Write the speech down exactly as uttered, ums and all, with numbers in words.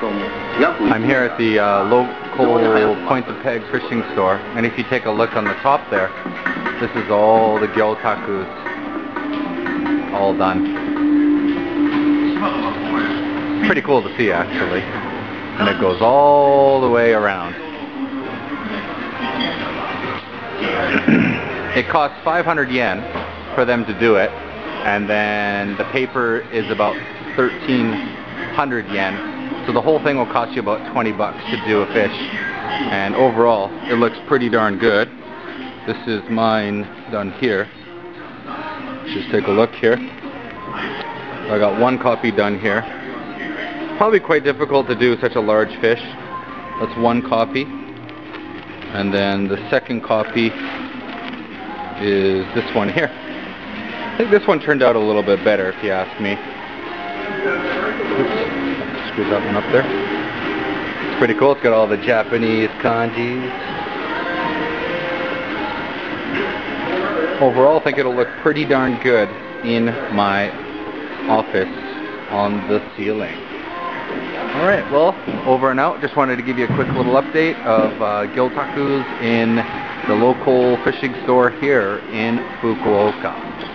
I'm here at the uh, local point and peg fishing store, and if you take a look on the top there, this is all the Gyotakus all done. Pretty cool to see, actually, and it goes all the way around. It costs five hundred yen for them to do it, and then the paper is about thirteen hundred yen. So the whole thing will cost you about twenty bucks to do a fish. And overall, it looks pretty darn good. This is mine done here. Just take a look here. I got one copy done here. Probably quite difficult to do such a large fish. That's one copy. And then the second copy is this one here. I think this one turned out a little bit better, if you ask me. Oops. Screw that one up there. It's pretty cool. It's got all the Japanese kanjis. Overall, I think it'll look pretty darn good in my office on the ceiling. Alright, well, over and out. Just wanted to give you a quick little update of uh, Gyotakus in the local fishing store here in Fukuoka.